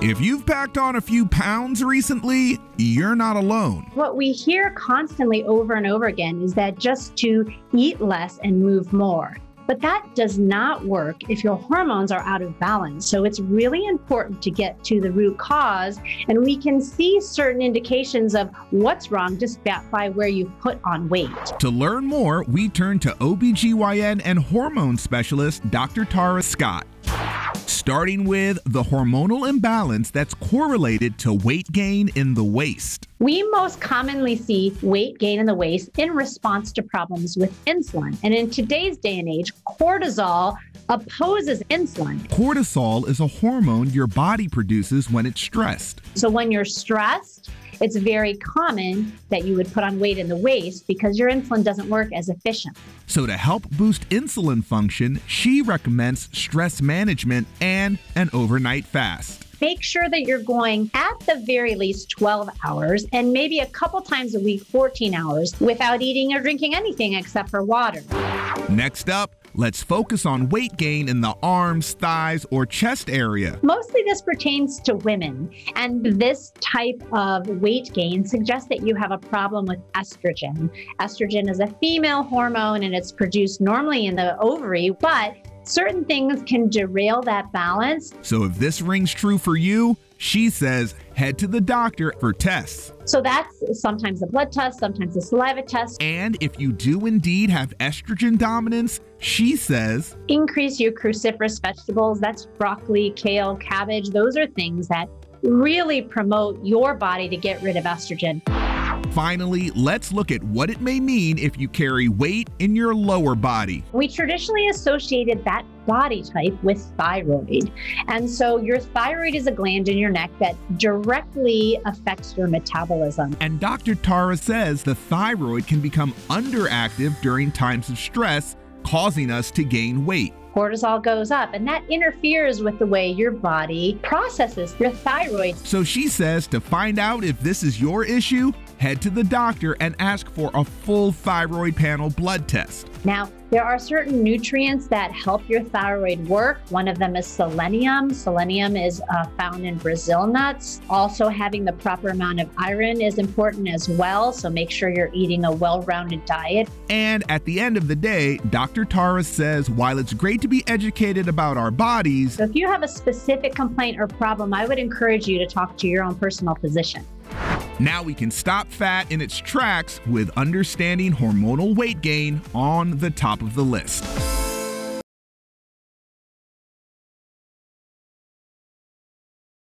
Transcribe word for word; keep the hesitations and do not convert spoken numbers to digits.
If you've packed on a few pounds recently, you're not alone. What we hear constantly over and over again is that just to eat less and move more. But that does not work if your hormones are out of balance. So it's really important to get to the root cause, and we can see certain indications of what's wrong just by where you put on weight. To learn more, we turn to O B G Y N and hormone specialist Doctor Tara Scott. Starting with the hormonal imbalance that's correlated to weight gain in the waist. We most commonly see weight gain in the waist in response to problems with insulin. And in today's day and age, cortisol opposes insulin. Cortisol is a hormone your body produces when it's stressed. So when you're stressed, it's very common that you would put on weight in the waist because your insulin doesn't work as efficient. So to help boost insulin function, she recommends stress management and an overnight fast. Make sure that you're going at the very least twelve hours and maybe a couple times a week, fourteen hours, without eating or drinking anything except for water. Next up, let's focus on weight gain in the arms, thighs, or chest area. Mostly this pertains to women, and this type of weight gain suggests that you have a problem with estrogen. Estrogen is a female hormone and it's produced normally in the ovary, but certain things can derail that balance. So if this rings true for you, she says head to the doctor for tests. So that's sometimes a blood test, sometimes a saliva test. And if you do indeed have estrogen dominance, she says increase your cruciferous vegetables. That's broccoli, kale, cabbage. Those are things that really promote your body to get rid of estrogen. Finally, let's look at what it may mean if you carry weight in your lower body. We traditionally associated that body type with thyroid. And so your thyroid is a gland in your neck that directly affects your metabolism. And Doctor Tara says the thyroid can become underactive during times of stress, causing us to gain weight. Cortisol goes up, and that interferes with the way your body processes your thyroid. So she says to find out if this is your issue, head to the doctor and ask for a full thyroid panel blood test. Now, there are certain nutrients that help your thyroid work. One of them is selenium. Selenium is uh, found in Brazil nuts. Also, having the proper amount of iron is important as well, so make sure you're eating a well-rounded diet. And at the end of the day, Doctor Tara says while it's great to be educated about our bodies, so if you have a specific complaint or problem, I would encourage you to talk to your own personal physician. Now we can stop fat in its tracks with understanding hormonal weight gain on the top of the list.